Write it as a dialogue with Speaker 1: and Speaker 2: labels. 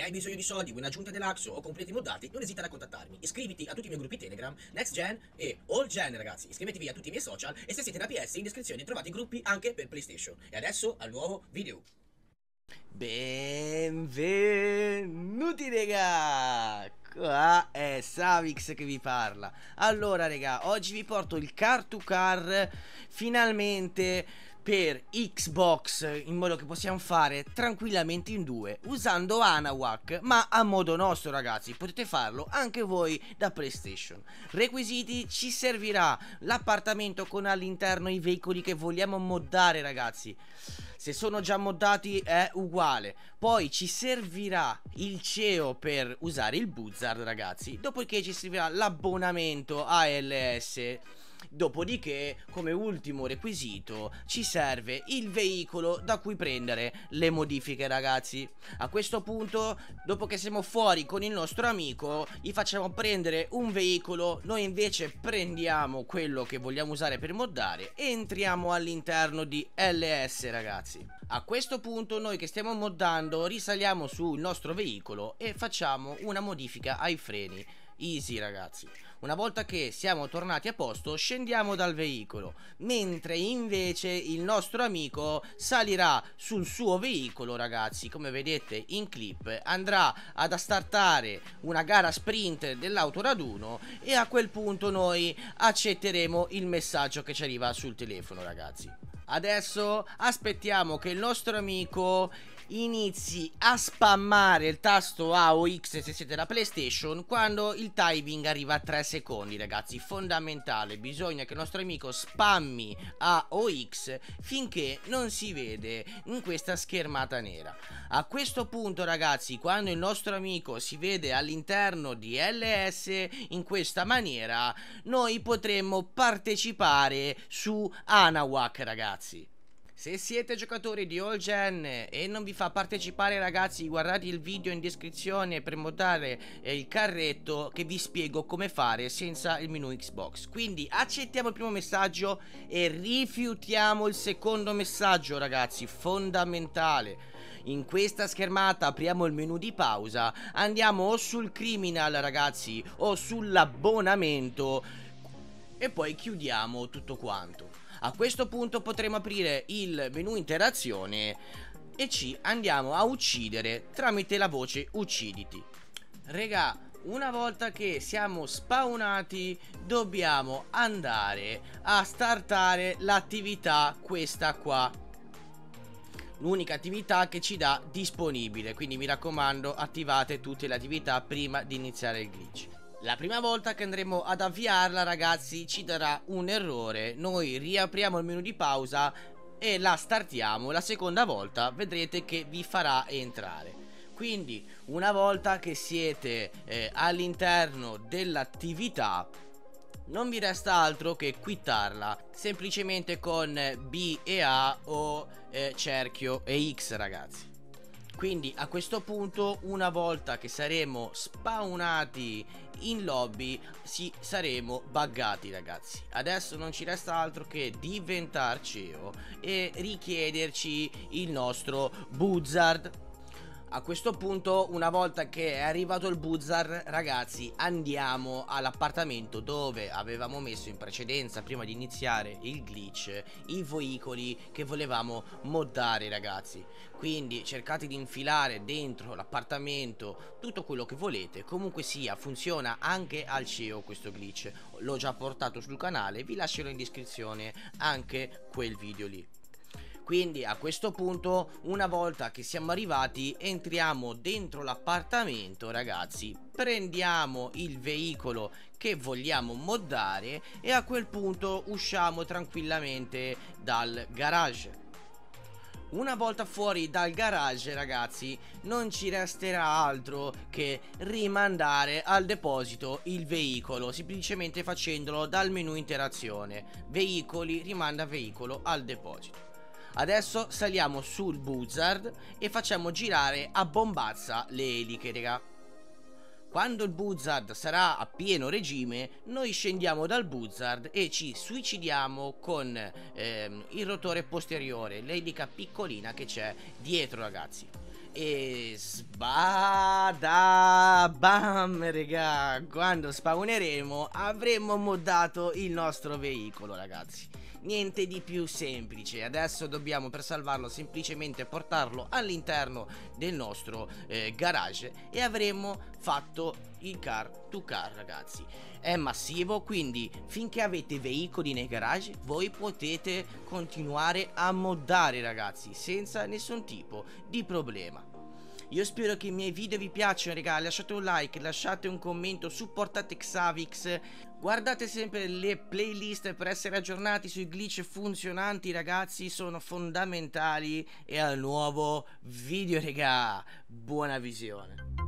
Speaker 1: hai bisogno di soldi, vuoi un'aggiunta deluxe o completi moddati, non esitare a contattarmi. Iscriviti a tutti i miei gruppi Telegram, Next Gen e All Gen, ragazzi. Iscrivetevi a tutti i miei social e se siete da PS in descrizione trovate i gruppi anche per PlayStation. E adesso al nuovo video.
Speaker 2: Benvenuti raga, qua è Savix che vi parla. Allora raga, oggi vi porto il car to car finalmente per Xbox, in modo che possiamo fare tranquillamente in due usando Hanawak, ma a modo nostro ragazzi. Potete farlo anche voi da PlayStation. Requisiti: ci servirà l'appartamento con all'interno i veicoli che vogliamo moddare ragazzi. Se sono già moddati è uguale. Poi ci servirà il CEO per usare il Buzzard ragazzi. Dopodiché ci servirà l'abbonamento ALS. Dopodiché, come ultimo requisito, ci serve il veicolo da cui prendere le modifiche ragazzi. A questo punto, dopo che siamo fuori con il nostro amico, gli facciamo prendere un veicolo. Noi invece prendiamo quello che vogliamo usare per moddare e entriamo all'interno di LS ragazzi. A questo punto noi che stiamo moddando risaliamo sul nostro veicolo e facciamo una modifica ai freni. Easy ragazzi. Una volta che siamo tornati a posto scendiamo dal veicolo, mentre invece il nostro amico salirà sul suo veicolo ragazzi. Come vedete in clip andrà ad startare una gara sprint dell'autoraduno e a quel punto noi accetteremo il messaggio che ci arriva sul telefono ragazzi. Adesso aspettiamo che il nostro amico inizi a spammare il tasto A o X se siete da PlayStation quando il timing arriva a 3 secondi ragazzi. Fondamentale, bisogna che il nostro amico spammi A o X finché non si vede in questa schermata nera. A questo punto ragazzi, quando il nostro amico si vede all'interno di LS in questa maniera, noi potremmo partecipare su Hanawak ragazzi. Se siete giocatori di All Gen e non vi fa partecipare ragazzi, guardate il video in descrizione per moddare il carretto che vi spiego come fare senza il menu Xbox. Quindi accettiamo il primo messaggio e rifiutiamo il secondo messaggio ragazzi, fondamentale. In questa schermata apriamo il menu di pausa, andiamo o sul criminal ragazzi o sull'abbonamento e poi chiudiamo tutto quanto. A questo punto potremo aprire il menu interazione e ci andiamo a uccidere tramite la voce ucciditi. Regà, una volta che siamo spawnati dobbiamo andare a startare l'attività questa qua, l'unica attività che ci dà disponibile, quindi mi raccomando attivate tutte le attività prima di iniziare il glitch. La prima volta che andremo ad avviarla ragazzi ci darà un errore, noi riapriamo il menu di pausa e la startiamo. La seconda volta vedrete che vi farà entrare. Quindi una volta che siete all'interno dell'attività non vi resta altro che quittarla semplicemente con B e A o cerchio e X ragazzi. Quindi a questo punto, una volta che saremo spawnati in lobby, saremo buggati ragazzi. Adesso non ci resta altro che diventare CEO e richiederci il nostro Buzzard. A questo punto, una volta che è arrivato il Buzzard ragazzi, andiamo all'appartamento dove avevamo messo in precedenza, prima di iniziare il glitch, i veicoli che volevamo moddare ragazzi. Quindi cercate di infilare dentro l'appartamento tutto quello che volete. Comunque sia, funziona anche al CEO questo glitch, l'ho già portato sul canale, vi lascerò in descrizione anche quel video lì. Quindi a questo punto, una volta che siamo arrivati, entriamo dentro l'appartamento ragazzi, prendiamo il veicolo che vogliamo moddare e a quel punto usciamo tranquillamente dal garage. Una volta fuori dal garage ragazzi, non ci resterà altro che rimandare al deposito il veicolo, semplicemente facendolo dal menu interazione. Veicoli, rimanda veicolo al deposito. Adesso saliamo sul Buzzard e facciamo girare a bombazza le eliche raga. Quando il Buzzard sarà a pieno regime, noi scendiamo dal Buzzard e ci suicidiamo con il rotore posteriore, l'elica piccolina che c'è dietro ragazzi. E sbada bam, raga, quando spawneremo avremo moddato il nostro veicolo, ragazzi. Niente di più semplice. Adesso dobbiamo, per salvarlo, semplicemente portarlo all'interno del nostro garage e avremo fatto il car to car, ragazzi. È massivo, quindi finché avete veicoli nei garage voi potete continuare a moddare, ragazzi, senza nessun tipo di problema. Io spero che i miei video vi piacciono, raga. Lasciate un like, lasciate un commento, supportate Xavix. Guardate sempre le playlist per essere aggiornati sui glitch funzionanti, ragazzi, sono fondamentali. E al nuovo video, raga. Buona visione.